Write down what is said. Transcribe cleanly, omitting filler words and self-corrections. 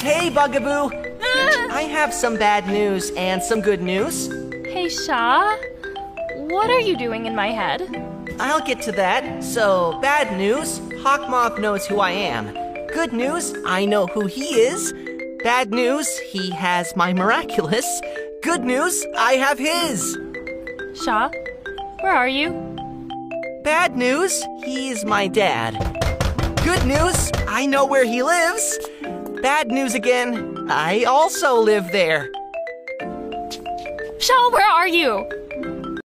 Hey, Bugaboo! I have some bad news and some good news. Hey, Shaw. What are you doing in my head? I'll get to that. So, bad news, Hawkmoth knows who I am. Good news, I know who he is. Bad news, he has my miraculous. Good news, I have his. Shaw, where are you? Bad news, he's my dad. Good news, I know where he lives. Bad news again, I also live there. Shaw, where are you?